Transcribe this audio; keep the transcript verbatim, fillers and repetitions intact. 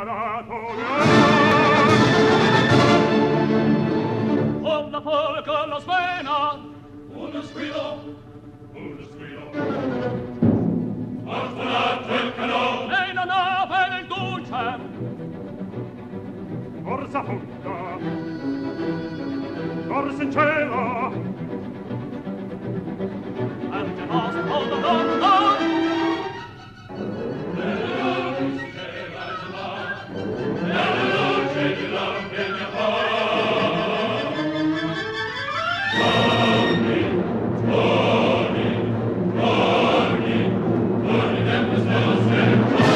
dato con la polca la svena uno squillo uno squillo fortunato il canone e la nave il dulce forza punta forza in cielo ante nostro donna Thank you.